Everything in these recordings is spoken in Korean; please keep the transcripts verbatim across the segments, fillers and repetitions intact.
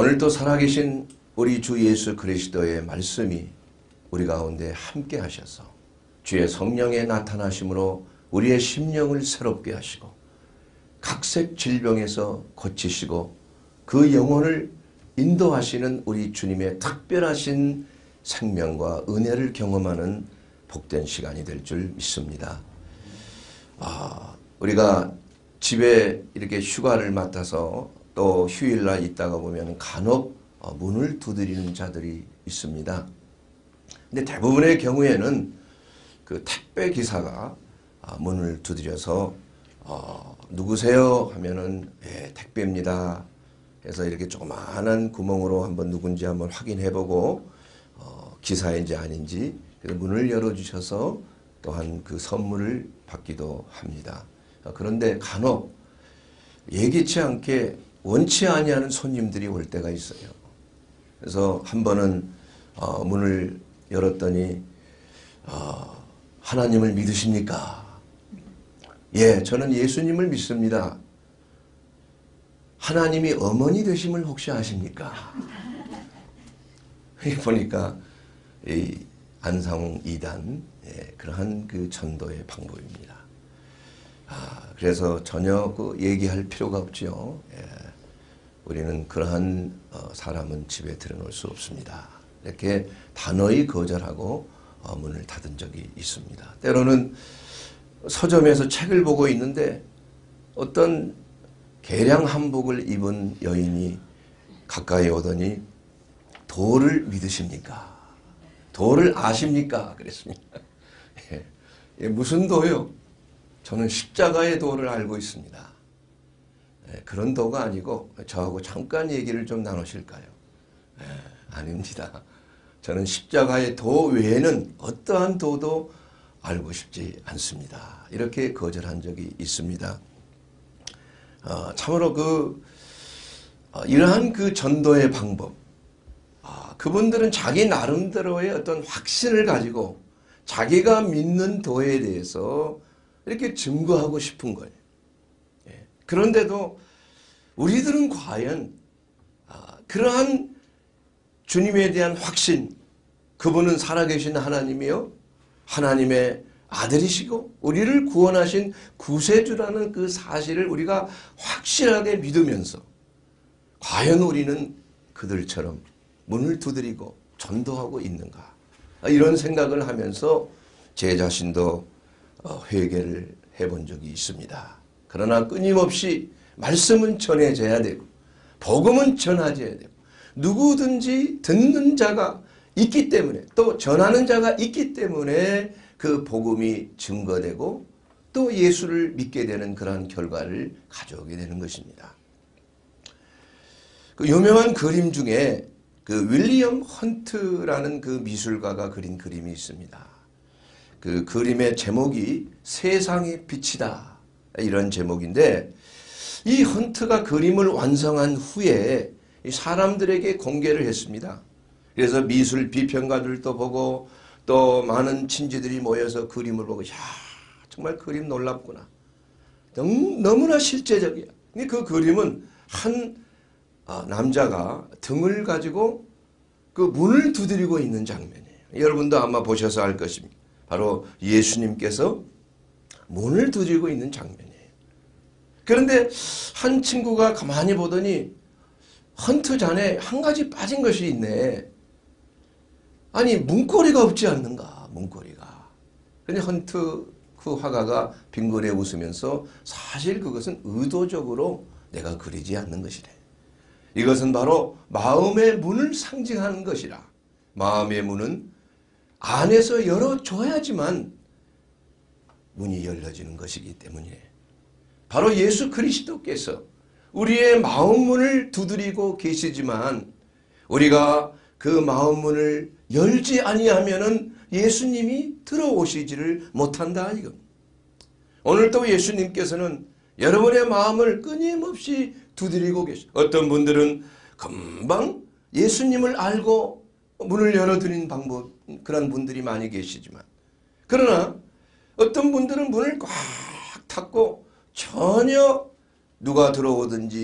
오늘 또 살아계신 우리 주 예수 그리스도의 말씀이 우리 가운데 함께 하셔서 주의 성령의 나타나심으로 우리의 심령을 새롭게 하시고 각색 질병에서 고치시고 그 영혼을 인도하시는 우리 주님의 특별하신 생명과 은혜를 경험하는 복된 시간이 될 줄 믿습니다. 아, 우리가 집에 이렇게 휴가를 맡아서 또 휴일날 있다가 보면 간혹 문을 두드리는 자들이 있습니다. 근데 대부분의 경우에는 그 택배 기사가 문을 두드려서 어, 누구세요? 하면은 예, 택배입니다. 해서 이렇게 조그마한 구멍으로 한번 누군지 한번 확인해보고 어, 기사인지 아닌지 문을 열어주셔서 또한 그 선물을 받기도 합니다. 그런데 간혹 예기치 않게 원치 아니하는 손님들이 올 때가 있어요. 그래서 한 번은 어, 문을 열었더니 어, 하나님을 믿으십니까? 예, 저는 예수님을 믿습니다. 하나님이 어머니 되심을 혹시 아십니까? 보니까 이 안상홍 이단 예, 그러한 그 전도의 방법입니다. 아, 그래서 전혀 그 얘기할 필요가 없죠. 예, 우리는 그러한 어, 사람은 집에 들여놓을 수 없습니다. 이렇게 단호히 거절하고 어, 문을 닫은 적이 있습니다. 때로는 서점에서 책을 보고 있는데 어떤 개량 한복을 입은 여인이 가까이 오더니 도를 믿으십니까? 도를 아십니까? 그랬습니다. 예. 예, 무슨 도요? 저는 십자가의 도를 알고 있습니다. 예, 그런 도가 아니고 저하고 잠깐 얘기를 좀 나누실까요? 예, 아닙니다. 저는 십자가의 도 외에는 어떠한 도도 알고 싶지 않습니다. 이렇게 거절한 적이 있습니다. 어, 참으로 그 어, 이러한 그 전도의 방법, 어, 그분들은 자기 나름대로의 어떤 확신을 가지고 자기가 믿는 도에 대해서 이렇게 증거하고 싶은 거예요. 예. 그런데도 우리들은 과연 어, 그러한 주님에 대한 확신, 그분은 살아계신 하나님이요 하나님의 아들이시고 우리를 구원하신 구세주라는 그 사실을 우리가 확실하게 믿으면서 과연 우리는 그들처럼 문을 두드리고 전도하고 있는가, 이런 생각을 하면서 제 자신도 회개를 해본 적이 있습니다. 그러나 끊임없이 말씀은 전해져야 되고 복음은 전하져야 되고 누구든지 듣는 자가 있기 때문에 또 전하는 자가 있기 때문에 그 복음이 증거되고 또 예수를 믿게 되는 그러한 결과를 가져오게 되는 것입니다. 그 유명한 그림 중에 그 윌리엄 헌트라는 그 미술가가 그린 그림이 있습니다. 그 그림의 제목이 세상의 빛이다, 이런 제목인데 이 헌트가 그림을 완성한 후에 사람들에게 공개를 했습니다. 그래서 미술 비평가들도 보고 또 많은 친지들이 모여서 그림을 보고 야, 정말 그림 놀랍구나. 너무, 너무나 실제적이야. 그 그림은 한 남자가 등을 가지고 그 문을 두드리고 있는 장면이에요. 여러분도 아마 보셔서 알 것입니다. 바로 예수님께서 문을 두드리고 있는 장면이에요. 그런데 한 친구가 가만히 보더니 헌트 잔에 한 가지 빠진 것이 있네. 아니, 문고리가 없지 않는가, 문고리가. 근데 헌트 그 화가가 빙그레 웃으면서 사실 그것은 의도적으로 내가 그리지 않는 것이래. 이것은 바로 마음의 문을 상징하는 것이라. 마음의 문은 안에서 열어줘야지만 문이 열려지는 것이기 때문이에요. 바로 예수 그리스도께서 우리의 마음 문을 두드리고 계시지만 우리가 그 마음 문을 열지 아니하면은 예수님이 들어오시지를 못한다 이거. 오늘 또 예수님께서는 여러분의 마음을 끊임없이 두드리고 계시고, 어떤 분들은 금방 예수님을 알고 문을 열어드리는 방법, 그런 분들이 많이 계시지만, 그러나 어떤 분들은 문을 꽉 닫고 전혀 누가 들어오든지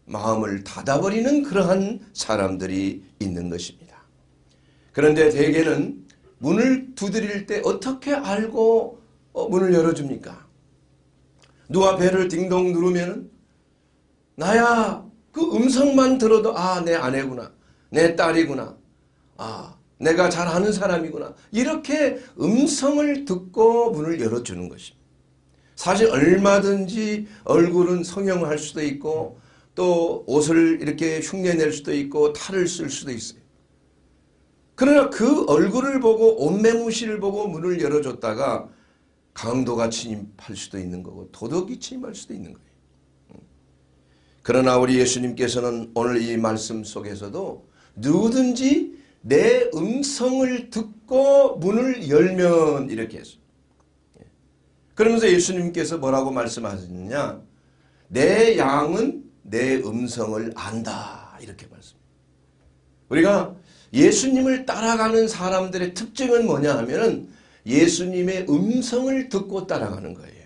마음을 닫아버리는 그러한 사람들이 있는 것입니다. 그런데 대개는 문을 두드릴 때 어떻게 알고 문을 열어줍니까? 누가 배를 딩동 누르면은 나야 그 음성만 들어도 아, 내 아내구나, 내 딸이구나, 아, 내가 잘 아는 사람이구나, 이렇게 음성을 듣고 문을 열어주는 것입니다. 사실 얼마든지 얼굴은 성형할 수도 있고 또 옷을 이렇게 흉내낼 수도 있고 탈을 쓸 수도 있어요. 그러나 그 얼굴을 보고 옷매무시를 보고 문을 열어줬다가 강도가 침입할 수도 있는 거고 도덕이 침입할 수도 있는 거예요. 그러나 우리 예수님께서는 오늘 이 말씀 속에서도 누구든지 내 음성을 듣고 문을 열면 이렇게 했어요. 그러면서 예수님께서 뭐라고 말씀하셨느냐? 내 양은 내 음성을 안다, 이렇게 말씀합니다. 우리가 예수님을 따라가는 사람들의 특징은 뭐냐 하면은 예수님의 음성을 듣고 따라가는 거예요.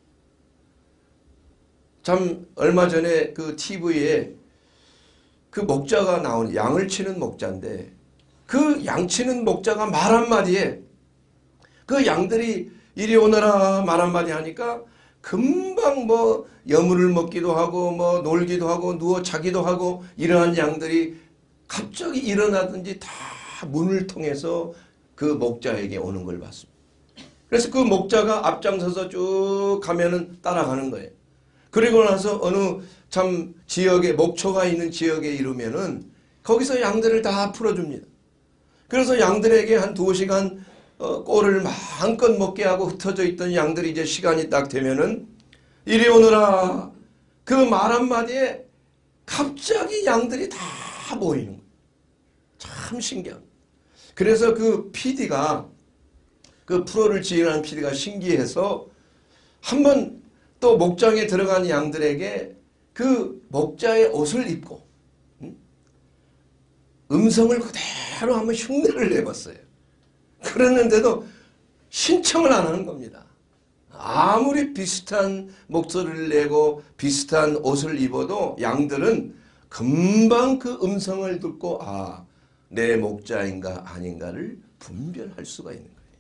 참 얼마 전에 그 티비에 그 목자가 나오는, 양을 치는 목자인데 그 양 치는 목자가 말 한마디에 그 양들이 이리 오너라 말 한마디 하니까 금방 뭐 여물을 먹기도 하고 뭐 놀기도 하고 누워 자기도 하고 이러한 양들이 갑자기 일어나든지 다 문을 통해서 그 목자에게 오는 걸 봤습니다. 그래서 그 목자가 앞장서서 쭉 가면은 따라가는 거예요. 그리고 나서 어느 참 지역에 목초가 있는 지역에 이르면은 거기서 양들을 다 풀어줍니다. 그래서 양들에게 한 두 시간 어, 꼴을 마음껏 먹게 하고 흩어져 있던 양들이 이제 시간이 딱 되면은 이리 오너라 그 말 한마디에 갑자기 양들이 다 모이는 거예요. 참 신기합니다. 그래서 그 피디가 그 프로를 진행하는 피디가 신기해서 한번 또 목장에 들어간 양들에게 그 목자의 옷을 입고 음성을 그대로 한번 흉내를 내봤어요. 그랬는데도 신청을 안 하는 겁니다. 아무리 비슷한 목소리를 내고 비슷한 옷을 입어도 양들은 금방 그 음성을 듣고 아, 내 목자인가 아닌가를 분별할 수가 있는 거예요.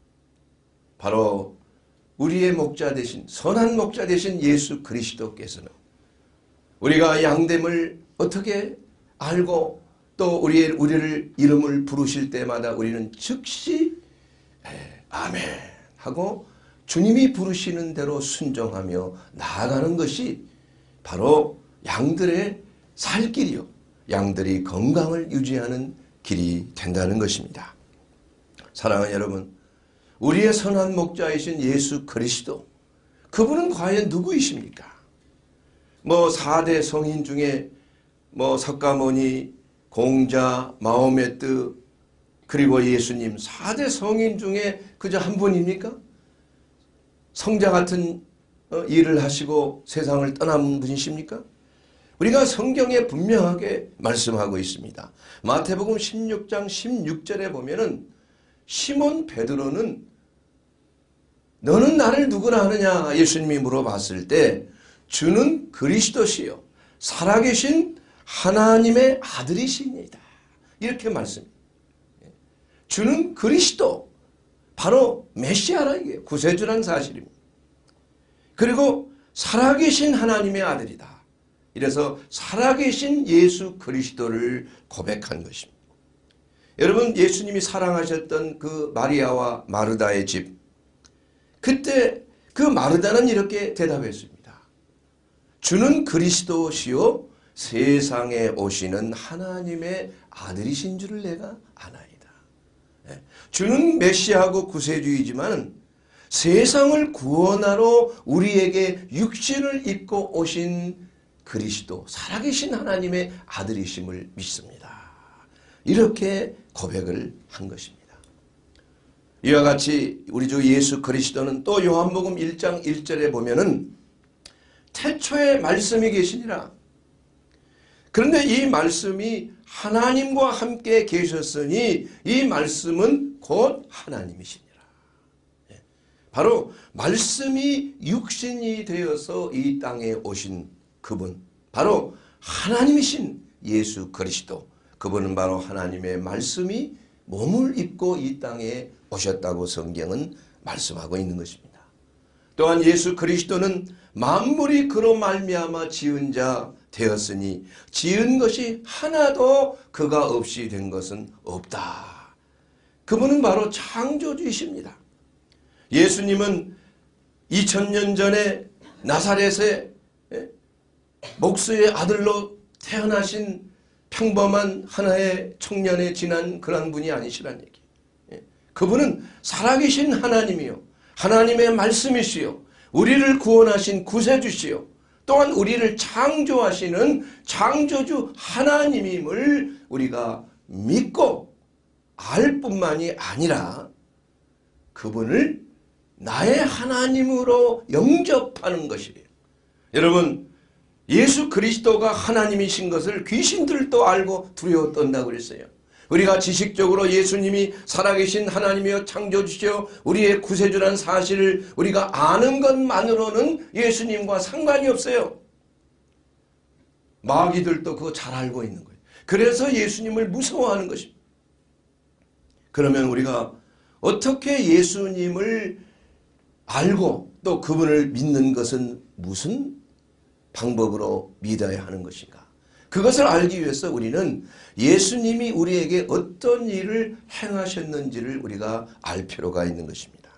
바로 우리의 목자 되신 선한 목자 되신 예수 그리스도께서는 우리가 양됨을 어떻게 알고 또 우리의, 우리를 이름을 부르실 때마다 우리는 즉시 에, 아멘 하고 주님이 부르시는 대로 순종하며 나아가는 것이 바로 양들의 살 길이요. 양들이 건강을 유지하는 길이 된다는 것입니다. 사랑하는 여러분, 우리의 선한 목자이신 예수 그리스도, 그분은 과연 누구이십니까? 뭐 사 대 성인 중에 뭐 석가모니, 공자, 마호메트, 그리고 예수님 사 대 성인 중에 그저 한 분입니까? 성자 같은 일을 하시고 세상을 떠난 분이십니까? 우리가 성경에 분명하게 말씀하고 있습니다. 마태복음 십육 장 십육 절에 보면은 시몬 베드로는 너는 나를 누구라 하느냐 예수님이 물어봤을 때 주는 그리스도시요 살아계신 하나님의 아들이시니이다. 이렇게 말씀합니다. 주는 그리스도, 바로 메시아라 이게 구세주란 사실입니다. 그리고 살아계신 하나님의 아들이다. 이래서 살아계신 예수 그리스도를 고백한 것입니다. 여러분, 예수님이 사랑하셨던 그 마리아와 마르다의 집, 그때 그 마르다는 이렇게 대답했습니다. 주는 그리스도시요 세상에 오시는 하나님의 아들이신 줄을 내가 아나이다. 주는 메시아하고 구세주이지만 세상을 구원하러 우리에게 육신을 입고 오신 그리스도, 살아계신 하나님의 아들이심을 믿습니다. 이렇게 고백을 한 것입니다. 이와 같이 우리 주 예수 그리스도는 또 요한복음 일 장 일 절에 보면은 태초에 말씀이 계시니라. 그런데 이 말씀이 하나님과 함께 계셨으니 이 말씀은 곧 하나님이시니라. 바로 말씀이 육신이 되어서 이 땅에 오신 그분, 바로 하나님이신 예수 그리스도, 그분은 바로 하나님의 말씀이 몸을 입고 이 땅에 오셨다고 성경은 말씀하고 있는 것입니다. 또한 예수 그리스도는 만물이 그로 말미암아 지은 자 되었으니 지은 것이 하나도 그가 없이 된 것은 없다. 그분은 바로 창조주이십니다. 예수님은 이천 년 전에 나사렛의 목수의 아들로 태어나신 평범한 하나의 청년에 지난 그런 분이 아니시란 얘기. 그분은 살아계신 하나님이요, 하나님의 말씀이시요, 우리를 구원하신 구세주시요, 또한 우리를 창조하시는 창조주 하나님임을 우리가 믿고 알 뿐만이 아니라 그분을 나의 하나님으로 영접하는 것이에요. 여러분, 예수 그리스도가 하나님이신 것을 귀신들도 알고 두려워 떤다고 그랬어요. 우리가 지식적으로 예수님이 살아계신 하나님이여 창조주시여 우리의 구세주란 사실을 우리가 아는 것만으로는 예수님과 상관이 없어요. 마귀들도 그거 잘 알고 있는 거예요. 그래서 예수님을 무서워하는 것입니다. 그러면 우리가 어떻게 예수님을 알고 또 그분을 믿는 것은 무슨 방법으로 믿어야 하는 것인가? 그것을 알기 위해서 우리는 예수님이 우리에게 어떤 일을 행하셨는지를 우리가 알 필요가 있는 것입니다.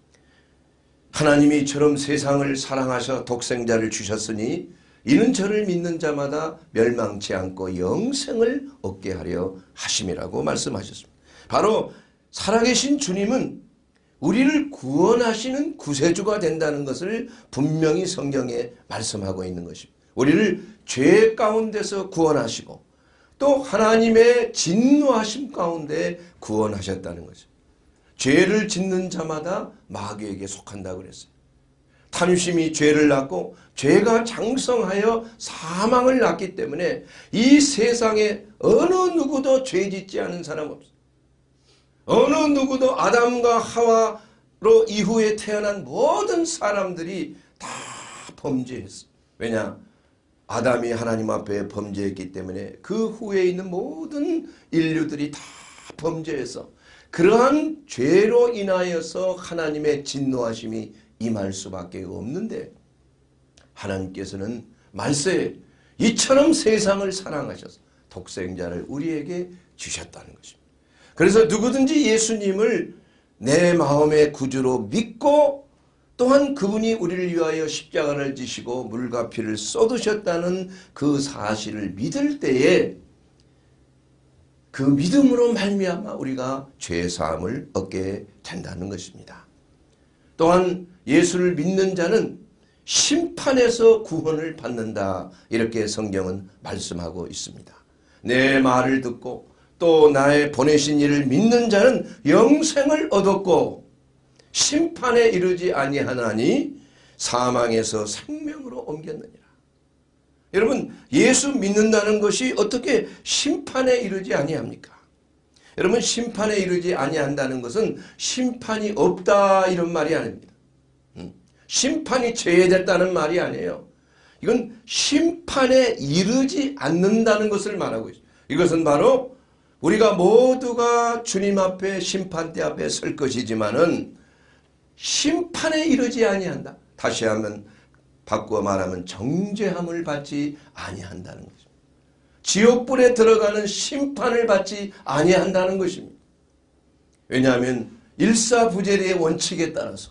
하나님이 이처럼 세상을 사랑하셔 독생자를 주셨으니 이는 저를 믿는 자마다 멸망치 않고 영생을 얻게 하려 하심이라고 말씀하셨습니다. 바로 살아계신 주님은 우리를 구원하시는 구세주가 된다는 것을 분명히 성경에 말씀하고 있는 것입니다. 우리를 죄 가운데서 구원하시고 또 하나님의 진노하심 가운데 구원하셨다는 거죠. 죄를 짓는 자마다 마귀에게 속한다고 그랬어요. 탐심이 죄를 낳고 죄가 장성하여 사망을 낳기 때문에 이 세상에 어느 누구도 죄 짓지 않은 사람 없어요. 어느 누구도 아담과 하와로 이후에 태어난 모든 사람들이 다 범죄했어요. 왜냐? 아담이 하나님 앞에 범죄했기 때문에 그 후에 있는 모든 인류들이 다 범죄해서 그러한 죄로 인하여서 하나님의 진노하심이 임할 수밖에 없는데 하나님께서는 말세에 이처럼 세상을 사랑하셔서 독생자를 우리에게 주셨다는 것입니다. 그래서 누구든지 예수님을 내 마음의 구주로 믿고 또한 그분이 우리를 위하여 십자가를 지시고 물과 피를 쏟으셨다는 그 사실을 믿을 때에 그 믿음으로 말미암아 우리가 죄사함을 얻게 된다는 것입니다. 또한 예수를 믿는 자는 심판에서 구원을 받는다, 이렇게 성경은 말씀하고 있습니다. 내 말을 듣고 또 나의 보내신 이를 믿는 자는 영생을 얻었고 심판에 이르지 아니하나니 사망에서 생명으로 옮겼느니라. 여러분, 예수 믿는다는 것이 어떻게 심판에 이르지 아니합니까? 여러분, 심판에 이르지 아니한다는 것은 심판이 없다 이런 말이 아닙니다. 심판이 제외됐다는 말이 아니에요. 이건 심판에 이르지 않는다는 것을 말하고 있어요. 이것은 바로 우리가 모두가 주님 앞에 심판대 앞에 설 것이지만은 심판에 이르지 아니한다. 다시 하면 바꾸어 말하면 정죄함을 받지 아니한다는 것입니다. 지옥불에 들어가는 심판을 받지 아니한다는 것입니다. 왜냐하면 일사부재리의 원칙에 따라서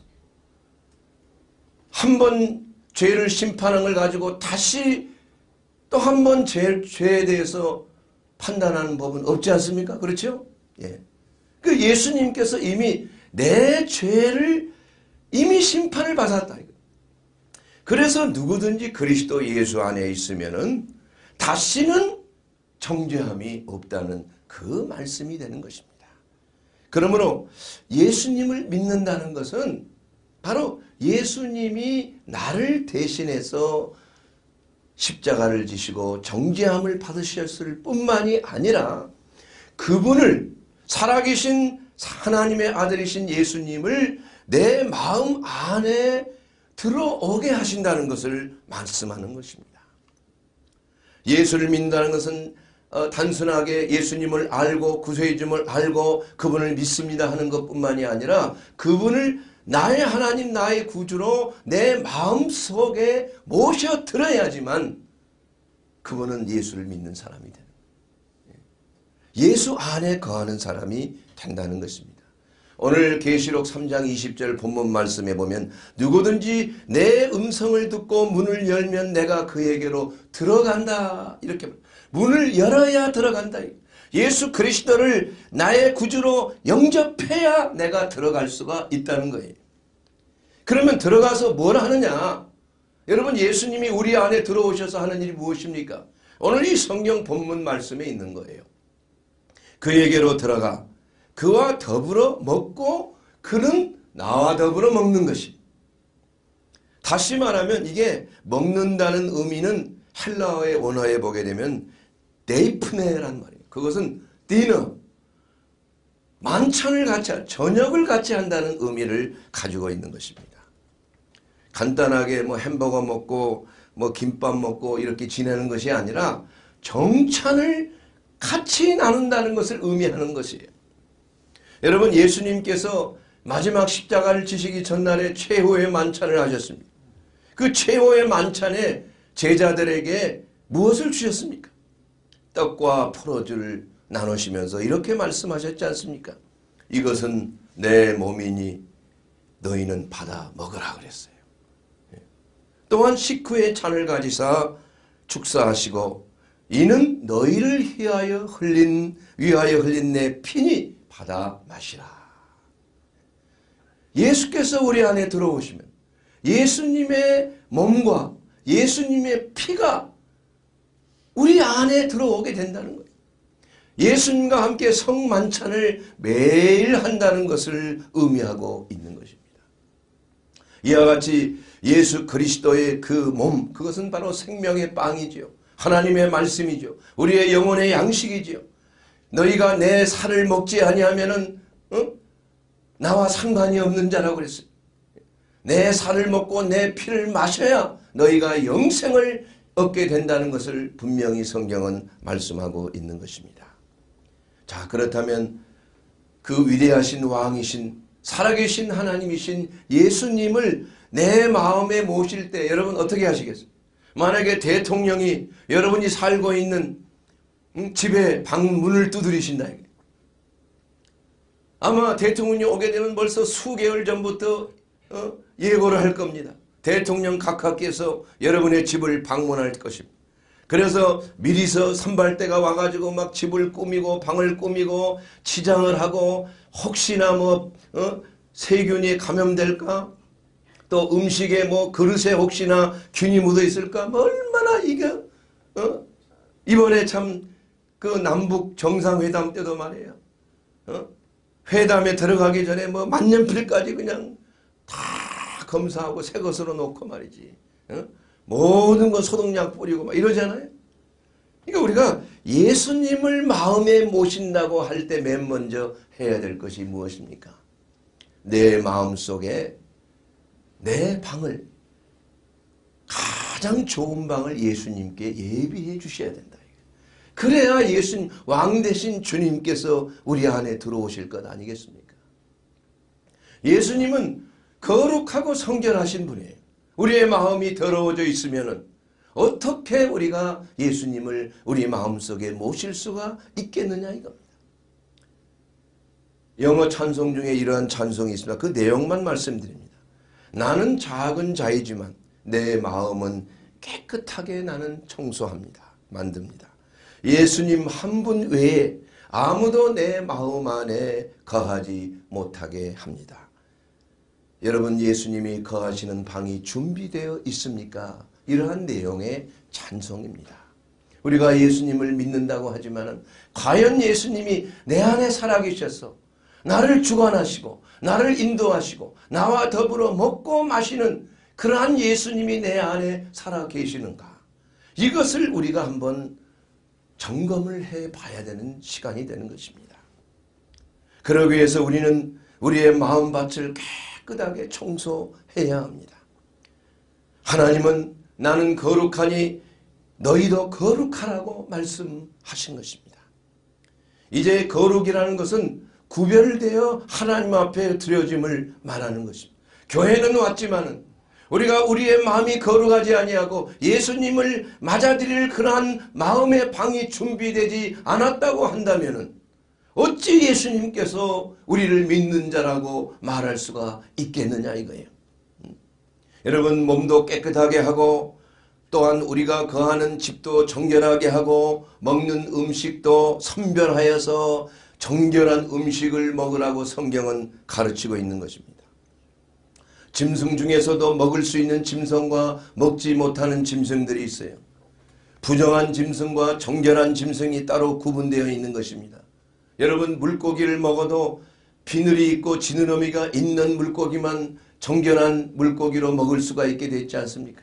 한 번 죄를 심판한 걸 가지고 다시 또 한 번 죄에 대해서 판단하는 법은 없지 않습니까? 그렇죠? 예. 그 예수님께서 이미 내 죄를 이미 심판을 받았다. 그래서 누구든지 그리스도 예수 안에 있으면은 다시는 정죄함이 없다는 그 말씀이 되는 것입니다. 그러므로 예수님을 믿는다는 것은 바로 예수님이 나를 대신해서 십자가를 지시고 정죄함을 받으셨을 뿐만이 아니라 그분을 살아계신 하나님의 아들이신 예수님을 내 마음 안에 들어오게 하신다는 것을 말씀하는 것입니다. 예수를 믿는다는 것은 어, 단순하게 예수님을 알고 구세의 줌을 알고 그분을 믿습니다 하는 것뿐만이 아니라 그분을 나의 하나님 나의 구주로 내 마음속에 모셔들어야지만 그분은 예수를 믿는 사람이 되는 거예요. 예수 안에 거하는 사람이 된다는 것입니다. 오늘 계시록 삼 장 이십 절 본문 말씀에 보면 누구든지 내 음성을 듣고 문을 열면 내가 그에게로 들어간다. 이렇게 문을 열어야 들어간다. 예수 그리스도를 나의 구주로 영접해야 내가 들어갈 수가 있다는 거예요. 그러면 들어가서 뭘 하느냐? 여러분 예수님이 우리 안에 들어오셔서 하는 일이 무엇입니까? 오늘 이 성경 본문 말씀에 있는 거예요. 그에게로 들어가 그와 더불어 먹고 그는 나와 더불어 먹는 것이. 다시 말하면 이게 먹는다는 의미는 헬라어의 원어에 보게 되면 데이프네란 말이에요. 그것은 디너, 만찬을 같이, 저녁을 같이 한다는 의미를 가지고 있는 것입니다. 간단하게 뭐 햄버거 먹고 뭐 김밥 먹고 이렇게 지내는 것이 아니라 정찬을 같이 나눈다는 것을 의미하는 것이에요. 여러분 예수님께서 마지막 십자가를 지시기 전날에 최후의 만찬을 하셨습니다. 그 최후의 만찬에 제자들에게 무엇을 주셨습니까? 떡과 포도주를 나누시면서 이렇게 말씀하셨지 않습니까? 이것은 내 몸이니 너희는 받아 먹으라 그랬어요. 또한 식후에 잔을 가지사 축사하시고 이는 너희를 위하여 흘린 위하여 흘린 내 피니 받아 마시라. 예수께서 우리 안에 들어오시면 예수님의 몸과 예수님의 피가 우리 안에 들어오게 된다는 거예요. 예수님과 함께 성만찬을 매일 한다는 것을 의미하고 있는 것입니다. 이와 같이 예수 그리스도의 그 몸, 그것은 바로 생명의 빵이지요. 하나님의 말씀이죠. 우리의 영혼의 양식이지요. 너희가 내 살을 먹지 아니하면은 어? 나와 상관이 없는 자라고 그랬어요. 내 살을 먹고 내 피를 마셔야 너희가 영생을 얻게 된다는 것을 분명히 성경은 말씀하고 있는 것입니다. 자, 그렇다면 그 위대하신 왕이신 살아계신 하나님이신 예수님을 내 마음에 모실 때 여러분 어떻게 하시겠어요? 만약에 대통령이 여러분이 살고 있는 집에 방문을 두드리신다. 아마 대통령이 오게 되면 벌써 수개월 전부터 어? 예고를 할 겁니다. 대통령 각하께서 여러분의 집을 방문할 것입니다. 그래서 미리서 선발대가 와가지고 막 집을 꾸미고 방을 꾸미고 치장을 하고 혹시나 뭐 어? 세균이 감염될까? 또 음식에 뭐 그릇에 혹시나 균이 묻어 있을까? 뭐 얼마나 이게 어? 이번에 참 그 남북 정상회담 때도 말이에요. 어? 회담에 들어가기 전에 뭐 만년필까지 그냥 다 검사하고 새 것으로 놓고 말이지. 어? 모든 거 소독약 뿌리고 막 이러잖아요. 그러니까 우리가 예수님을 마음에 모신다고 할 때 맨 먼저 해야 될 것이 무엇입니까? 내 마음속에 내 방을, 가장 좋은 방을 예수님께 예비해 주셔야 된다. 그래야 예수님, 왕 되신 주님께서 우리 안에 들어오실 것 아니겠습니까? 예수님은 거룩하고 성결하신 분이에요. 우리의 마음이 더러워져 있으면 어떻게 우리가 예수님을 우리 마음속에 모실 수가 있겠느냐 이겁니다. 영어 찬송 중에 이러한 찬송이 있습니다. 그 내용만 말씀드립니다. 나는 작은 자이지만 내 마음은 깨끗하게 나는 청소합니다. 만듭니다. 예수님 한 분 외에 아무도 내 마음 안에 거하지 못하게 합니다. 여러분 예수님이 거하시는 방이 준비되어 있습니까? 이러한 내용의 찬송입니다. 우리가 예수님을 믿는다고 하지만 과연 예수님이 내 안에 살아계셔서 나를 주관하시고 나를 인도하시고 나와 더불어 먹고 마시는 그러한 예수님이 내 안에 살아계시는가? 이것을 우리가 한번 점검을 해봐야 되는 시간이 되는 것입니다. 그러기 위해서 우리는 우리의 마음밭을 깨끗하게 청소해야 합니다. 하나님은 나는 거룩하니 너희도 거룩하라고 말씀하신 것입니다. 이제 거룩이라는 것은 구별되어 하나님 앞에 드려짐을 말하는 것입니다. 교회는 왔지만은 우리가 우리의 마음이 거룩하지 아니하고 예수님을 맞아들일 그러한 마음의 방이 준비되지 않았다고 한다면은 어찌 예수님께서 우리를 믿는 자라고 말할 수가 있겠느냐 이거예요. 여러분, 몸도 깨끗하게 하고 또한 우리가 거하는 집도 정결하게 하고 먹는 음식도 선별하여서 정결한 음식을 먹으라고 성경은 가르치고 있는 것입니다. 짐승 중에서도 먹을 수 있는 짐승과 먹지 못하는 짐승들이 있어요. 부정한 짐승과 정결한 짐승이 따로 구분되어 있는 것입니다. 여러분, 물고기를 먹어도 비늘이 있고 지느러미가 있는 물고기만 정결한 물고기로 먹을 수가 있게 되어 있지 않습니까?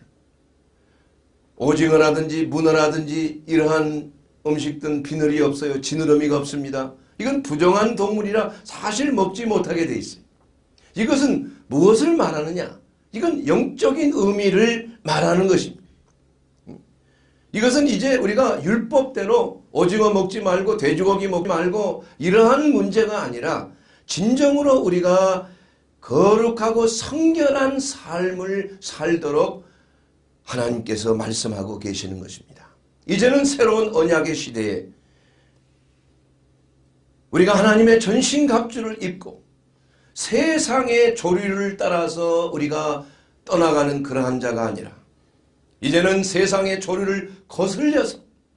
오징어라든지 문어라든지 이러한 음식들은 비늘이 없어요. 지느러미가 없습니다. 이건 부정한 동물이라 사실 먹지 못하게 돼 있어요. 이것은 무엇을 말하느냐? 이건 영적인 의미를 말하는 것입니다. 이것은 이제 우리가 율법대로 오징어 먹지 말고 돼지고기 먹지 말고 이러한 문제가 아니라 진정으로 우리가 거룩하고 성결한 삶을 살도록 하나님께서 말씀하고 계시는 것입니다. 이제는 새로운 언약의 시대에 우리가 하나님의 전신갑주를 입고 세상의 조류를 따라서 우리가 떠나가는 그러한 자가 아니라 이제는 세상의 조류를 거슬려서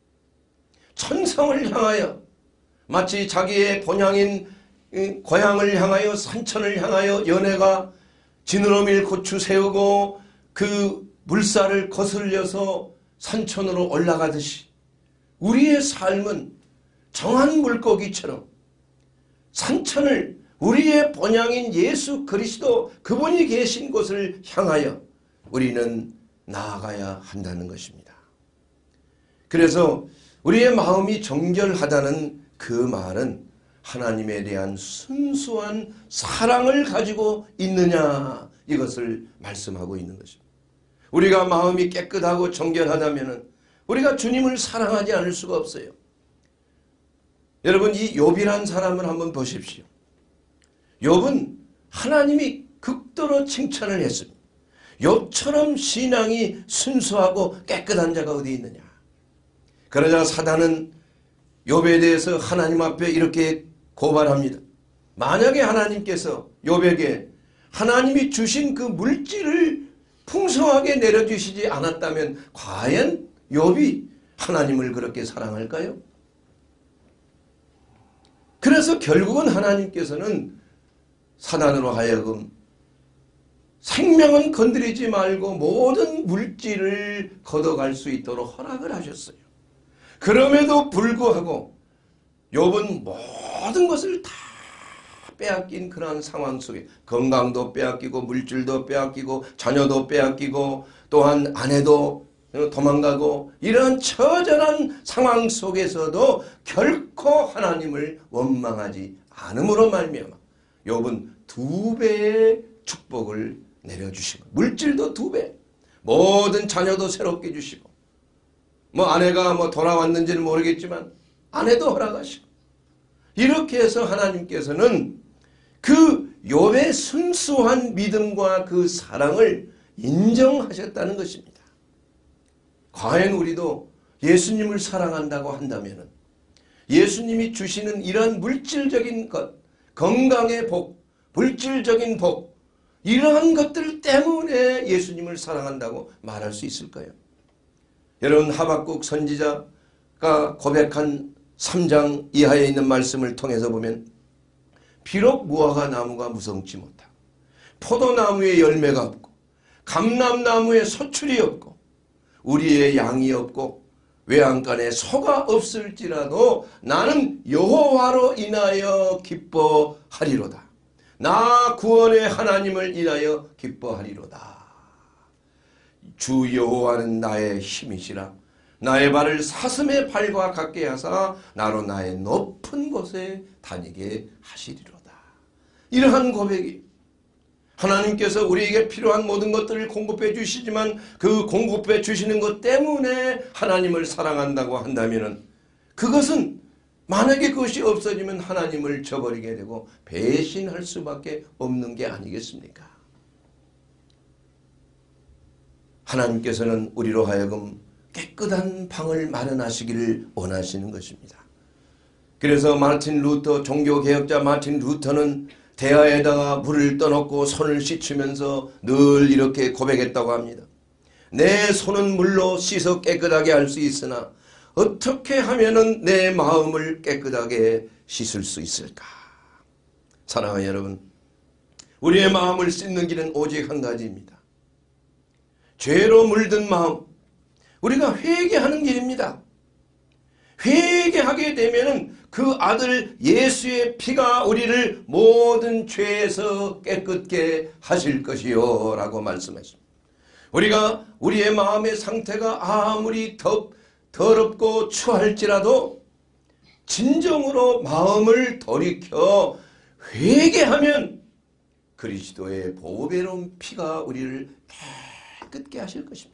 천성을 향하여 마치 자기의 본향인 고향을 향하여 산천을 향하여 연애가 지느러미를 고추 세우고 그 물살을 거슬려서 산천으로 올라가듯이 우리의 삶은 정한 물고기처럼 산천을 우리의 본향인 예수 그리스도 그분이 계신 곳을 향하여 우리는 나아가야 한다는 것입니다. 그래서 우리의 마음이 정결하다는 그 말은 하나님에 대한 순수한 사랑을 가지고 있느냐 이것을 말씀하고 있는 것입니다. 우리가 마음이 깨끗하고 정결하다면 우리가 주님을 사랑하지 않을 수가 없어요. 여러분, 이 욥이란 사람을 한번 보십시오. 욥은 하나님이 극도로 칭찬을 했습니다. 욥처럼 신앙이 순수하고 깨끗한 자가 어디 있느냐. 그러자 사단은 욥에 대해서 하나님 앞에 이렇게 고발합니다. 만약에 하나님께서 욥에게 하나님이 주신 그 물질을 풍성하게 내려주시지 않았다면 과연 욥이 하나님을 그렇게 사랑할까요? 그래서 결국은 하나님께서는 사단으로 하여금 생명은 건드리지 말고 모든 물질을 걷어갈 수 있도록 허락을 하셨어요. 그럼에도 불구하고 욥은 모든 것을 다 빼앗긴 그러한 상황 속에 건강도 빼앗기고 물질도 빼앗기고 자녀도 빼앗기고 또한 아내도 도망가고 이런 처절한 상황 속에서도 결코 하나님을 원망하지 않음으로 말미암아 욥은 두 배의 축복을 내려주시고 물질도 두 배, 모든 자녀도 새롭게 주시고 뭐 아내가 뭐 돌아왔는지는 모르겠지만 아내도 허락하시고 이렇게 해서 하나님께서는 그 욥의 순수한 믿음과 그 사랑을 인정하셨다는 것입니다. 과연 우리도 예수님을 사랑한다고 한다면 예수님이 주시는 이러한 물질적인 것, 건강의 복, 물질적인 복 이러한 것들 때문에 예수님을 사랑한다고 말할 수 있을까요? 여러분, 하박국 선지자가 고백한 삼 장 이하에 있는 말씀을 통해서 보면 비록 무화과 나무가 무성치 못하고 포도나무에 열매가 없고 감람나무에 소출이 없고 우리의 양이 없고 외양간에 소가 없을지라도 나는 여호와로 인하여 기뻐하리로다. 나 구원의 하나님을 인하여 기뻐하리로다. 주 여호와는 나의 힘이시라. 나의 발을 사슴의 발과 같게 하사 나로 나의 높은 곳에 다니게 하시리로다. 이러한 고백이 하나님께서 우리에게 필요한 모든 것들을 공급해 주시지만 그 공급해 주시는 것 때문에 하나님을 사랑한다고 한다면 그것은 만약에 그것이 없어지면 하나님을 저버리게 되고 배신할 수밖에 없는 게 아니겠습니까? 하나님께서는 우리로 하여금 깨끗한 방을 마련하시기를 원하시는 것입니다. 그래서 마틴 루터, 종교개혁자 마틴 루터는 대야에다가 물을 떠놓고 손을 씻으면서 늘 이렇게 고백했다고 합니다. 내 손은 물로 씻어 깨끗하게 할 수 있으나 어떻게 하면은 내 마음을 깨끗하게 씻을 수 있을까? 사랑하는 여러분, 우리의 마음을 씻는 길은 오직 한 가지입니다. 죄로 물든 마음, 우리가 회개하는 길입니다. 회개하게 되면은 그 아들 예수의 피가 우리를 모든 죄에서 깨끗게 하실 것이요 라고 말씀하십니다. 우리가 우리의 마음의 상태가 아무리 더, 더럽고 추할지라도 진정으로 마음을 돌이켜 회개하면 그리스도의 보배로운 피가 우리를 깨끗게 하실 것입니다.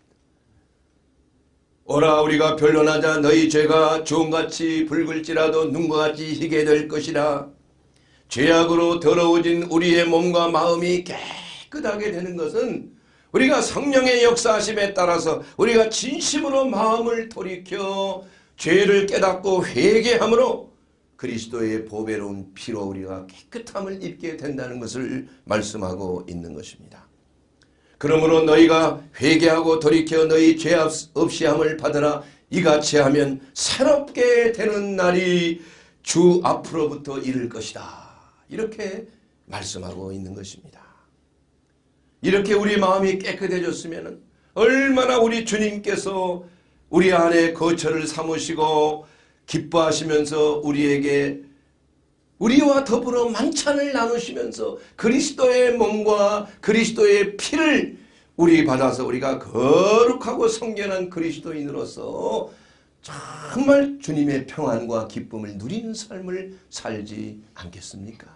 오라 우리가 변론하자 너희 죄가 주홍같이 붉을지라도 눈과 같이 희게 될 것이라. 죄악으로 더러워진 우리의 몸과 마음이 깨끗하게 되는 것은 우리가 성령의 역사하심에 따라서 우리가 진심으로 마음을 돌이켜 죄를 깨닫고 회개함으로 그리스도의 보배로운 피로 우리가 깨끗함을 입게 된다는 것을 말씀하고 있는 것입니다. 그러므로 너희가 회개하고 돌이켜 너희 죄 없이 함을 받으라. 이같이 하면 새롭게 되는 날이 주 앞으로부터 이를 것이다. 이렇게 말씀하고 있는 것입니다. 이렇게 우리 마음이 깨끗해졌으면 얼마나 우리 주님께서 우리 안에 거처를 삼으시고 기뻐하시면서 우리에게 우리와 더불어 만찬을 나누시면서 그리스도의 몸과 그리스도의 피를 우리 받아서 우리가 거룩하고 성결한 그리스도인으로서 정말 주님의 평안과 기쁨을 누리는 삶을 살지 않겠습니까?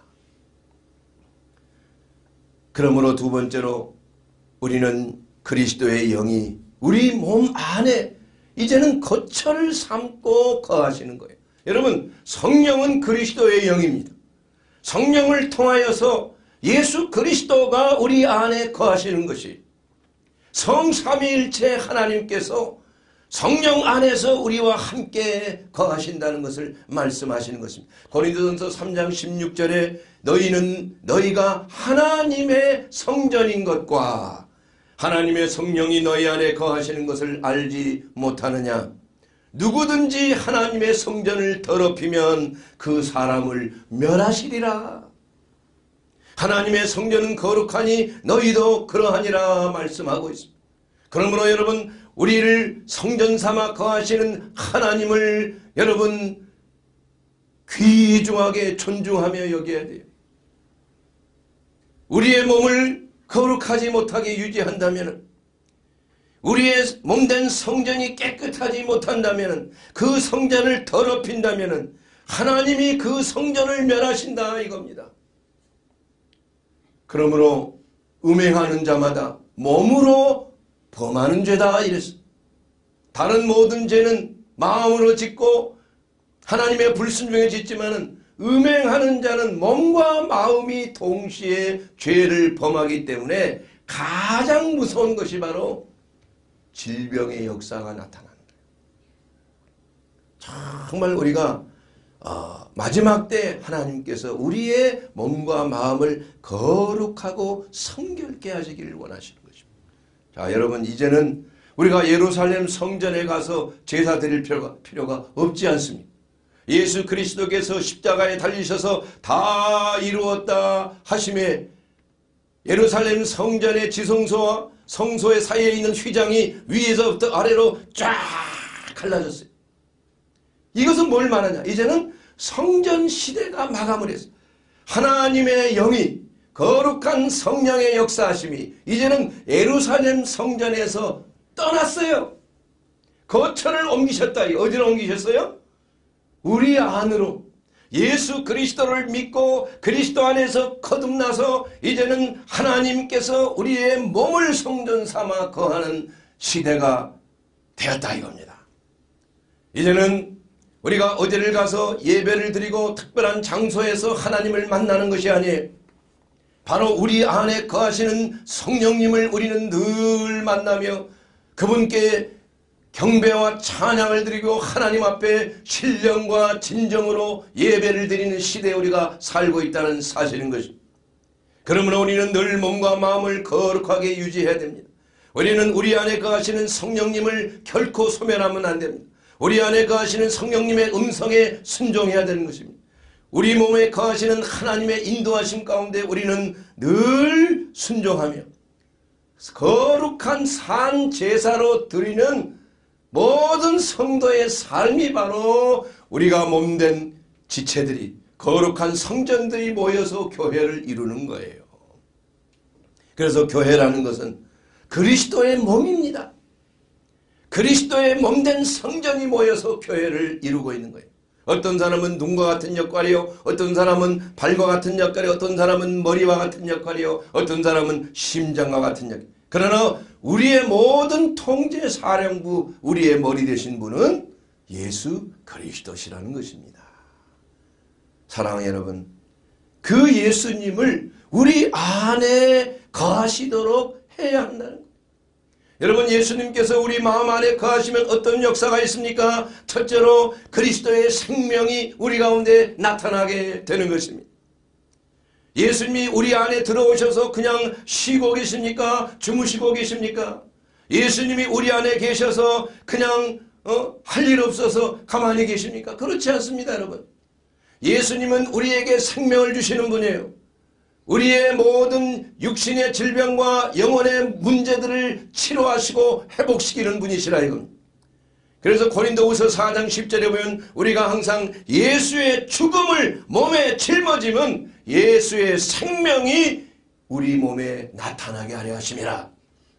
그러므로 두 번째로 우리는 그리스도의 영이 우리 몸 안에 이제는 거처를 삼고 거하시는 거예요. 여러분, 성령은 그리스도의 영입니다. 성령을 통하여서 예수 그리스도가 우리 안에 거하시는 것이 성삼위일체 하나님께서 성령 안에서 우리와 함께 거하신다는 것을 말씀하시는 것입니다. 고린도전서 삼 장 십육 절에 너희는 너희가 하나님의 성전인 것과 하나님의 성령이 너희 안에 거하시는 것을 알지 못하느냐. 누구든지 하나님의 성전을 더럽히면 그 사람을 멸하시리라. 하나님의 성전은 거룩하니 너희도 그러하니라 말씀하고 있습니다. 그러므로 여러분, 우리를 성전 삼아 거하시는 하나님을 여러분 귀중하게 존중하며 여겨야 돼요. 우리의 몸을 거룩하지 못하게 유지한다면, 우리의 몸된 성전이 깨끗하지 못한다면, 그 성전을 더럽힌다면 하나님이 그 성전을 멸하신다 이겁니다. 그러므로 음행하는 자마다 몸으로 범하는 죄다 이랬습니다. 다른 모든 죄는 마음으로 짓고 하나님의 불순종에 짓지만은 음행하는 자는 몸과 마음이 동시에 죄를 범하기 때문에 가장 무서운 것이 바로 질병의 역사가 나타나는 거예요. 정말 우리가 어, 마지막 때 하나님께서 우리의 몸과 마음을 거룩하고 성결케 하시기를 원하시는 것입니다. 자, 여러분, 이제는 우리가 예루살렘 성전에 가서 제사 드릴 필요가, 필요가 없지 않습니다. 예수 그리스도께서 십자가에 달리셔서 다 이루었다 하심에 예루살렘 성전의 지성소와 성소의 사이에 있는 휘장이 위에서부터 아래로 쫙 갈라졌어요. 이것은 뭘 말하냐? 이제는 성전 시대가 마감을 했어요. 하나님의 영이, 거룩한 성령의 역사하심이 이제는 예루살렘 성전에서 떠났어요. 거처를 옮기셨다. 어디로 옮기셨어요? 우리 안으로. 예수 그리스도를 믿고 그리스도 안에서 거듭나서 이제는 하나님께서 우리의 몸을 성전 삼아 거하는 시대가 되었다 이겁니다. 이제는 우리가 어디를 가서 예배를 드리고 특별한 장소에서 하나님을 만나는 것이 아니에요. 바로 우리 안에 거하시는 성령님을 우리는 늘 만나며 그분께 경배와 찬양을 드리고 하나님 앞에 신령과 진정으로 예배를 드리는 시대에 우리가 살고 있다는 사실인 것입니다. 그러므로 우리는 늘 몸과 마음을 거룩하게 유지해야 됩니다. 우리는 우리 안에 거하시는 성령님을 결코 소멸하면 안 됩니다. 우리 안에 거하시는 성령님의 음성에 순종해야 되는 것입니다. 우리 몸에 거하시는 하나님의 인도하심 가운데 우리는 늘 순종하며 거룩한 산 제사로 드리는 모든 성도의 삶이 바로 우리가 몸된 지체들이 거룩한 성전들이 모여서 교회를 이루는 거예요. 그래서 교회라는 것은 그리스도의 몸입니다. 그리스도의 몸된 성전이 모여서 교회를 이루고 있는 거예요. 어떤 사람은 눈과 같은 역할이요, 어떤 사람은 발과 같은 역할이요, 어떤 사람은 머리와 같은 역할이요, 어떤 사람은 심장과 같은 역할. 그러나 우리의 모든 통제 사령부, 우리의 머리 되신 분은 예수 그리스도시라는 것입니다. 사랑하는 여러분, 그 예수님을 우리 안에 거하시도록 해야 한다는 거예요. 여러분, 예수님께서 우리 마음 안에 거하시면 어떤 역사가 있습니까? 첫째로 그리스도의 생명이 우리 가운데 나타나게 되는 것입니다. 예수님이 우리 안에 들어오셔서 그냥 쉬고 계십니까? 주무시고 계십니까? 예수님이 우리 안에 계셔서 그냥 어? 할 일 없어서 가만히 계십니까? 그렇지 않습니다, 여러분. 예수님은 우리에게 생명을 주시는 분이에요. 우리의 모든 육신의 질병과 영혼의 문제들을 치료하시고 회복시키는 분이시라 이겁니다. 그래서 고린도후서 사 장 십 절에 보면 우리가 항상 예수의 죽음을 몸에 짊어지면 예수의 생명이 우리 몸에 나타나게 하려 하심이라.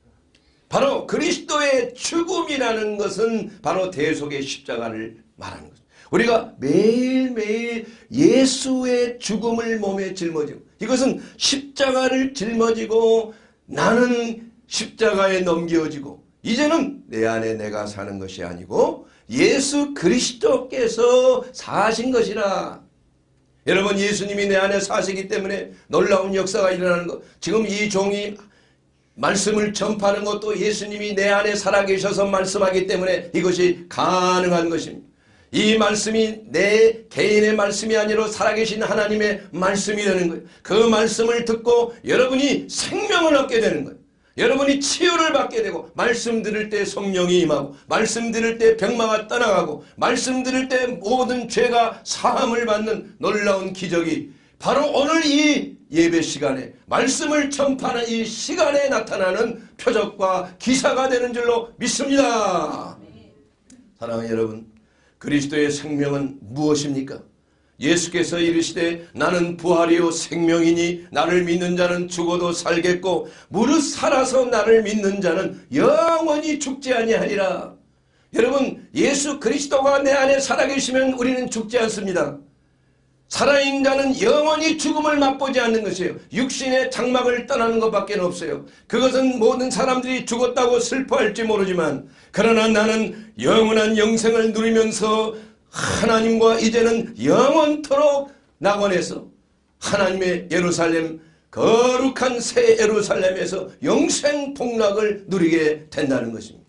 바로 그리스도의 죽음이라는 것은 바로 대속의 십자가를 말하는 것입니다. 우리가 매일매일 예수의 죽음을 몸에 짊어지고, 이것은 십자가를 짊어지고 나는 십자가에 넘겨지고 이제는 내 안에 내가 사는 것이 아니고 예수 그리스도께서 사신 것이라. 여러분, 예수님이 내 안에 사시기 때문에 놀라운 역사가 일어나는 것. 지금 이 종이 말씀을 전파하는 것도 예수님이 내 안에 살아계셔서 말씀하기 때문에 이것이 가능한 것입니다. 이 말씀이 내 개인의 말씀이 아니라 살아계신 하나님의 말씀이 되는 거예요. 그 말씀을 듣고 여러분이 생명을 얻게 되는 거예요. 여러분이 치유를 받게 되고, 말씀 들을 때 성령이 임하고, 말씀 들을 때 병마가 떠나가고, 말씀 들을 때 모든 죄가 사함을 받는 놀라운 기적이 바로 오늘 이 예배 시간에 말씀을 전파하는 이 시간에 나타나는 표적과 기사가 되는 줄로 믿습니다. 사랑하는 여러분, 그리스도의 생명은 무엇입니까? 예수께서 이르시되 나는 부활이요 생명이니 나를 믿는 자는 죽어도 살겠고 무릇 살아서 나를 믿는 자는 영원히 죽지 아니하리라. 여러분, 예수 그리스도가 내 안에 살아계시면 우리는 죽지 않습니다. 살아있는 자는 영원히 죽음을 맛보지 않는 것이에요. 육신의 장막을 떠나는 것밖에 없어요. 그것은 모든 사람들이 죽었다고 슬퍼할지 모르지만, 그러나 나는 영원한 영생을 누리면서 하나님과 이제는 영원토록 낙원에서 하나님의 예루살렘, 거룩한 새 예루살렘에서 영생 복락을 누리게 된다는 것입니다.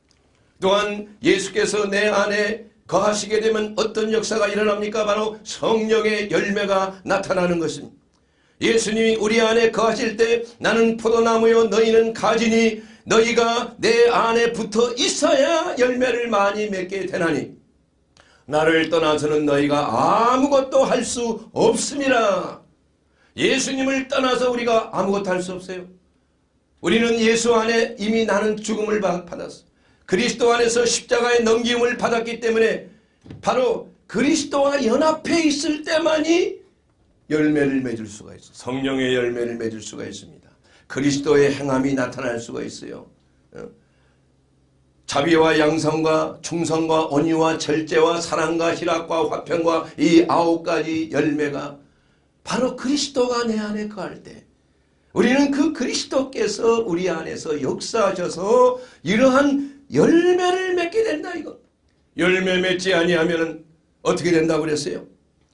또한 예수께서 내 안에 거하시게 되면 어떤 역사가 일어납니까? 바로 성령의 열매가 나타나는 것입니다. 예수님이 우리 안에 거하실 때 나는 포도나무요 너희는 가지니 너희가 내 안에 붙어 있어야 열매를 많이 맺게 되나니 나를 떠나서는 너희가 아무것도 할 수 없음이라. 예수님을 떠나서 우리가 아무것도 할 수 없어요. 우리는 예수 안에 이미 나는 죽음을 받았어. 그리스도 안에서 십자가의 넘김을 받았기 때문에 바로 그리스도와 연합해 있을 때만이 열매를 맺을 수가 있어요. 성령의 열매를 맺을 수가 있습니다. 그리스도의 행함이 나타날 수가 있어요. 자비와 양성과 충성과 온유와 절제와 사랑과 희락과 화평과 이 아홉 가지 열매가 바로 그리스도가 내 안에 거할 때 우리는 그 그리스도께서 우리 안에서 역사하셔서 이러한 열매를 맺게 된다 이거. 열매 맺지 아니하면 어떻게 된다고 그랬어요?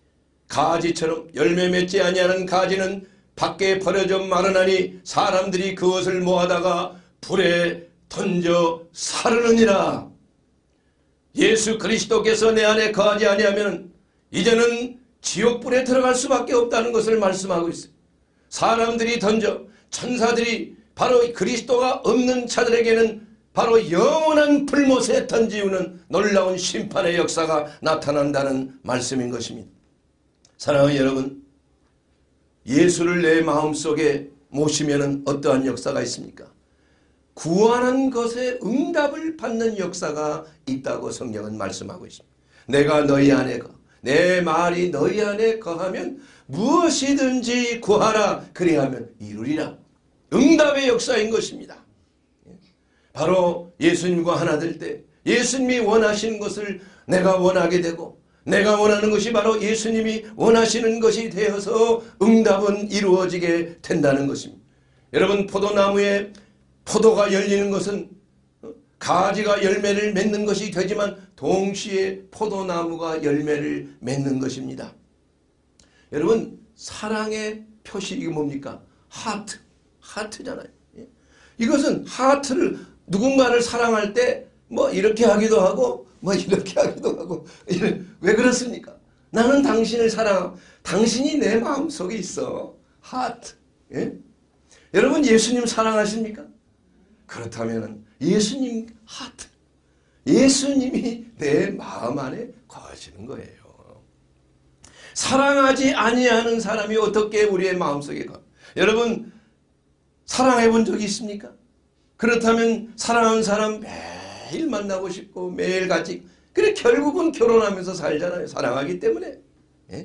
가지처럼 열매 맺지 아니하는 가지는 밖에 버려져 마르나니 사람들이 그것을 모아다가 불에 던져 사르느니라. 예수 그리스도께서 내 안에 거하지 아니하면 이제는 지옥불에 들어갈 수밖에 없다는 것을 말씀하고 있어요. 사람들이 던져 천사들이 바로 그리스도가 없는 자들에게는 바로 영원한 불못에 던지우는 놀라운 심판의 역사가 나타난다는 말씀인 것입니다. 사랑하는 여러분, 예수를 내 마음속에 모시면 어떠한 역사가 있습니까? 구하는 것에 응답을 받는 역사가 있다고 성경은 말씀하고 있습니다. 내가 너희 안에 거, 내 말이 너희 안에 거하면 무엇이든지 구하라 그리하면 이루리라. 응답의 역사인 것입니다. 바로 예수님과 하나 될 때 예수님이 원하시는 것을 내가 원하게 되고 내가 원하는 것이 바로 예수님이 원하시는 것이 되어서 응답은 이루어지게 된다는 것입니다. 여러분, 포도나무에 포도가 열리는 것은 가지가 열매를 맺는 것이 되지만 동시에 포도나무가 열매를 맺는 것입니다. 여러분, 사랑의 표식이 뭡니까? 하트. 하트잖아요. 이것은 하트를 누군가를 사랑할 때 뭐 이렇게 하기도 하고 뭐 이렇게 하기도 하고 왜 그렇습니까? 나는 당신을 사랑하고 당신이 내 마음속에 있어. 하트. 예? 여러분, 예수님 사랑하십니까? 그렇다면 예수님 하트. 예수님이 내 마음 안에 거하시는 거예요. 사랑하지 아니하는 사람이 어떻게 우리의 마음속에 가? 여러분, 사랑해 본 적이 있습니까? 그렇다면 사랑하는 사람 매일 만나고 싶고 매일 같이, 그래 결국은 결혼하면서 살잖아요. 사랑하기 때문에. 예?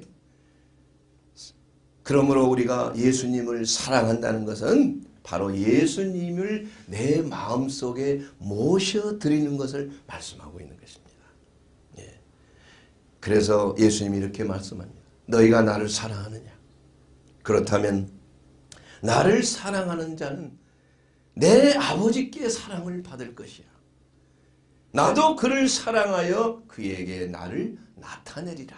그러므로 우리가 예수님을 사랑한다는 것은 바로 예수님을 내 마음속에 모셔드리는 것을 말씀하고 있는 것입니다. 예. 그래서 예수님이 이렇게 말씀합니다. 너희가 나를 사랑하느냐? 그렇다면 나를 사랑하는 자는 내 아버지께 사랑을 받을 것이야. 나도 그를 사랑하여 그에게 나를 나타내리라.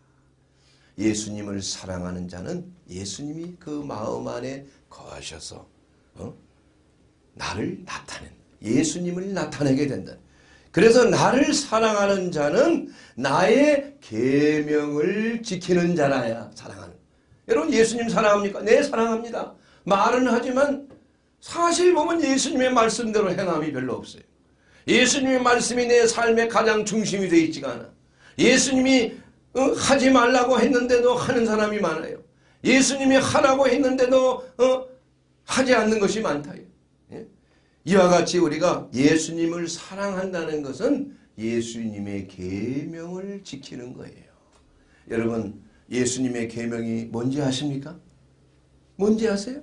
예수님을 사랑하는 자는 예수님이 그 마음 안에 거하셔서 어? 나를 나타낸, 예수님을 나타내게 된다. 그래서 나를 사랑하는 자는 나의 계명을 지키는 자라야 사랑하는. 여러분, 예수님 사랑합니까? 네, 사랑합니다. 말은 하지만 사실 보면 예수님의 말씀대로 행함이 별로 없어요. 예수님의 말씀이 내 삶의 가장 중심이 되어 있지가 않아. 예수님이 어, 하지 말라고 했는데도 하는 사람이 많아요. 예수님이 하라고 했는데도 어, 하지 않는 것이 많다. 예? 이와 같이 우리가 예수님을 사랑한다는 것은 예수님의 계명을 지키는 거예요. 여러분, 예수님의 계명이 뭔지 아십니까? 뭔지 아세요?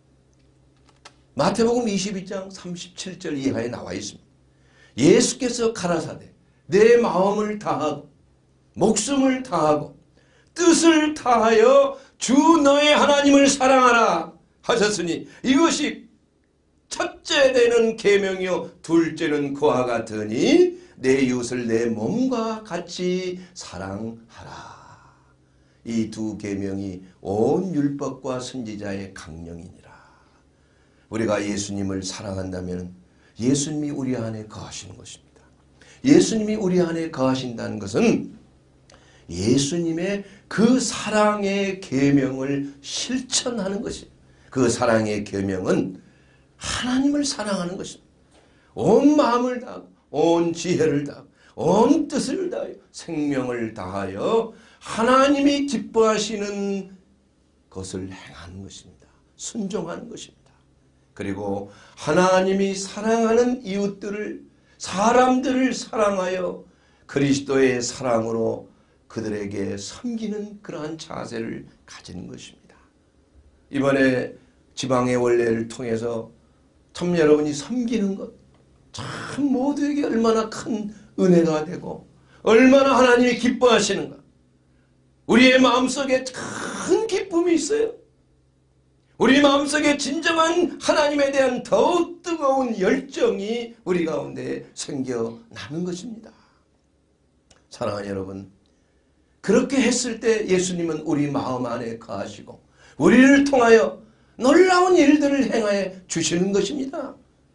마태복음 이십이 장 삼십칠 절 이하에 나와 있습니다. 예수께서 가라사대 내 마음을 다하고 목숨을 다하고 뜻을 다하여 주 너의 하나님을 사랑하라 하셨으니 이것이 첫째 되는 계명이요 둘째는 그와 같으니 내 이웃을 내 몸과 같이 사랑하라. 이 두 계명이 온 율법과 선지자의 강령이니라. 우리가 예수님을 사랑한다면 예수님이 우리 안에 거하시는 것입니다. 예수님이 우리 안에 거하신다는 것은 예수님의 그 사랑의 계명을 실천하는 것이에요. 그 사랑의 계명은 하나님을 사랑하는 것입니다. 온 마음을 다하고 온 지혜를 다하고 온 뜻을 다하여 생명을 다하여 하나님이 기뻐하시는 것을 행하는 것입니다. 순종하는 것입니다. 그리고 하나님이 사랑하는 이웃들을, 사람들을 사랑하여 그리스도의 사랑으로 그들에게 섬기는 그러한 자세를 가지는 것입니다. 이번에 지방의 원례를 통해서 참 여러분이 섬기는 것, 참 모두에게 얼마나 큰 은혜가 되고 얼마나 하나님이 기뻐하시는가. 우리의 마음속에 큰 기쁨이 있어요. 우리 마음속에 진정한 하나님에 대한 더욱 뜨거운 열정이 우리 가운데 생겨나는 것입니다. 사랑하는 여러분, 그렇게 했을 때 예수님은 우리 마음 안에 거하시고 우리를 통하여 놀라운 일들을 행하여 주시는 것입니다.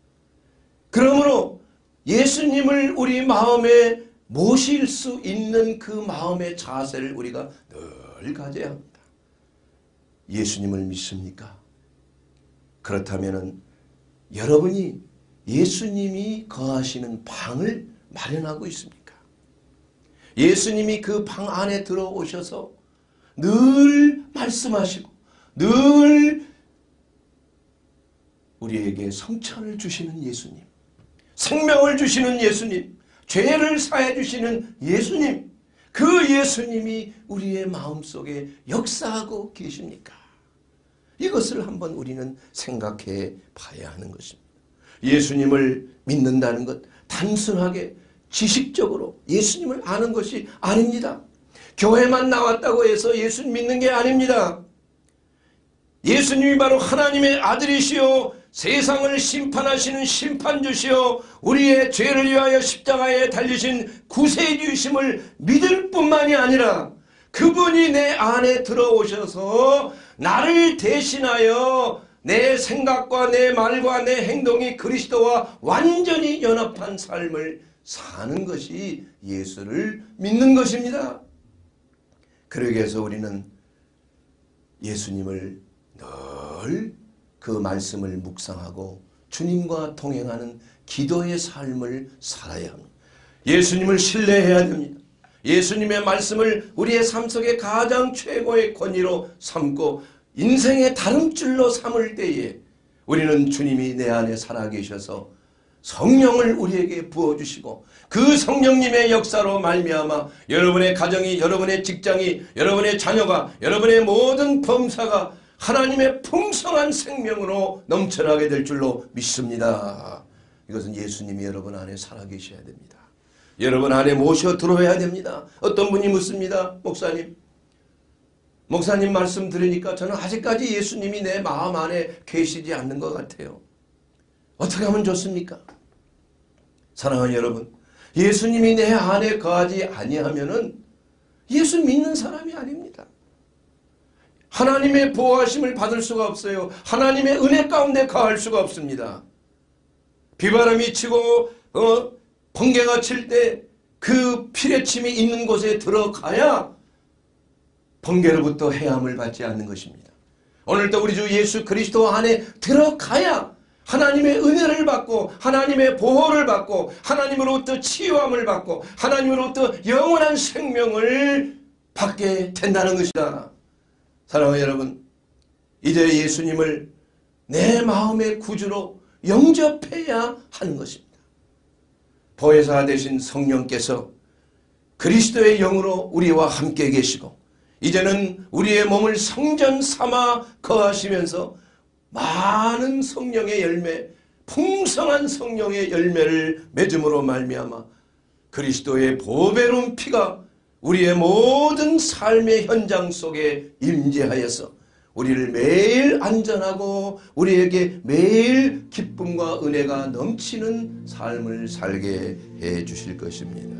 그러므로 예수님을 우리 마음에 모실 수 있는 그 마음의 자세를 우리가 늘 가져야 합니다. 예수님을 믿습니까? 그렇다면 여러분이 예수님이 거하시는 방을 마련하고 있습니까? 예수님이 그 방 안에 들어오셔서 늘 말씀하시고 늘 우리에게 성찬을 주시는 예수님, 생명을 주시는 예수님, 죄를 사해 주시는 예수님, 그 예수님이 우리의 마음속에 역사하고 계십니까? 이것을 한번 우리는 생각해 봐야 하는 것입니다. 예수님을 믿는다는 것 단순하게 지식적으로 예수님을 아는 것이 아닙니다. 교회만 나왔다고 해서 예수님 믿는 게 아닙니다. 예수님이 바로 하나님의 아들이시오 세상을 심판하시는 심판주시오 우리의 죄를 위하여 십자가에 달리신 구세주이심을 믿을 뿐만이 아니라 그분이 내 안에 들어오셔서 나를 대신하여 내 생각과 내 말과 내 행동이 그리스도와 완전히 연합한 삶을 사는 것이 예수를 믿는 것입니다. 그러기 위해서 우리는 예수님을 늘 그 말씀을 묵상하고 주님과 동행하는 기도의 삶을 살아야 합니다. 예수님을 신뢰해야 됩니다. 예수님의 말씀을 우리의 삶 속에 가장 최고의 권위로 삼고 인생의 다름줄로 삼을 때에 우리는 주님이 내 안에 살아계셔서 성령을 우리에게 부어주시고 그 성령님의 역사로 말미암아 여러분의 가정이, 여러분의 직장이, 여러분의 자녀가, 여러분의 모든 범사가 하나님의 풍성한 생명으로 넘쳐나게 될 줄로 믿습니다. 이것은 예수님이 여러분 안에 살아계셔야 됩니다. 여러분 안에 모셔 들어야 됩니다. 어떤 분이 묻습니다. 목사님, 목사님 말씀 들으니까 저는 아직까지 예수님이 내 마음 안에 계시지 않는 것 같아요. 어떻게 하면 좋습니까? 사랑하는 여러분, 예수님이 내 안에 거하지 아니하면은 예수 믿는 사람이 아닙니다. 하나님의 보호하심을 받을 수가 없어요. 하나님의 은혜 가운데 거할 수가 없습니다. 비바람이 치고 어, 번개가 칠 때 그 피레침이 있는 곳에 들어가야 번개로부터 해함을 받지 않는 것입니다. 오늘도 우리 주 예수 그리스도 안에 들어가야 하나님의 은혜를 받고 하나님의 보호를 받고 하나님으로부터 치유함을 받고 하나님으로부터 영원한 생명을 받게 된다는 것이다. 사랑하는 여러분, 이제 예수님을 내 마음의 구주로 영접해야 하는 것입니다. 보혜사 되신 성령께서 그리스도의 영으로 우리와 함께 계시고 이제는 우리의 몸을 성전 삼아 거하시면서 많은 성령의 열매, 풍성한 성령의 열매를 맺음으로 말미암아 그리스도의 보배로운 피가 우리의 모든 삶의 현장 속에 임재하여서 우리를 매일 안전하고 우리에게 매일 기쁨과 은혜가 넘치는 삶을 살게 해 주실 것입니다.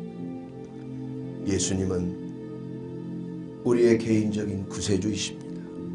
예수님은 우리의 개인적인 구세주이십니다.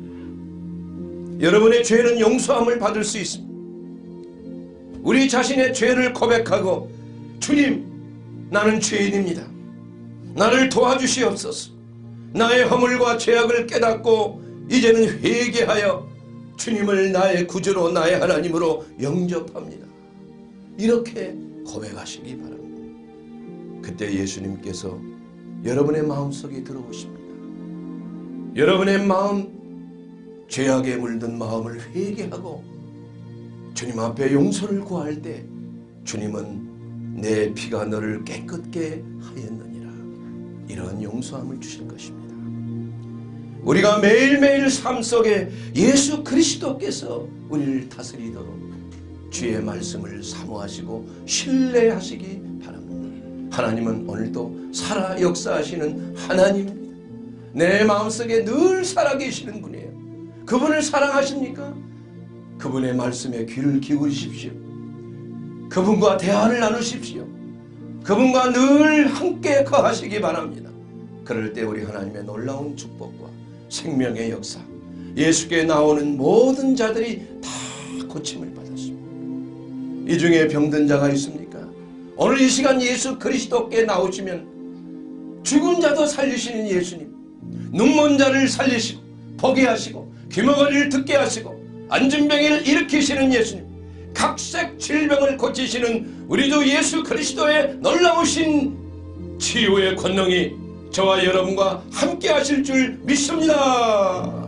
여러분의 죄는 용서함을 받을 수 있습니다. 우리 자신의 죄를 고백하고 주님, 나는 죄인입니다. 나를 도와주시옵소서. 나의 허물과 죄악을 깨닫고 이제는 회개하여 주님을 나의 구주로 나의 하나님으로 영접합니다. 이렇게 고백하시기 바랍니다. 그때 예수님께서 여러분의 마음속에 들어오십니다. 여러분의 마음, 죄악에 물든 마음을 회개하고 주님 앞에 용서를 구할 때 주님은 내 피가 너를 깨끗게 하였느니라. 이러한 용서함을 주실 것입니다. 우리가 매일매일 삶 속에 예수 그리스도께서 우리를 다스리도록 주의 말씀을 사모하시고 신뢰하시기 바랍니다. 하나님은 오늘도 살아 역사하시는 하나님입니다. 내 마음속에 늘 살아계시는 분이에요. 그분을 사랑하십니까? 그분의 말씀에 귀를 기울이십시오. 그분과 대화를 나누십시오. 그분과 늘 함께 거하시기 바랍니다. 그럴 때 우리 하나님의 놀라운 축복과 생명의 역사, 예수께 나오는 모든 자들이 다 고침을 받았습니다. 이 중에 병든 자가 있습니까? 오늘 이 시간 예수 그리스도께 나오시면 죽은 자도 살리시는 예수님, 눈먼 자를 살리시고 보게 하시고 귀머거리를 듣게 하시고 안진병을 일으키시는 예수님, 각색 질병을 고치시는 우리 주 예수 그리스도의 놀라우신 치유의 권능이 저와 여러분과 함께 하실 줄 믿습니다.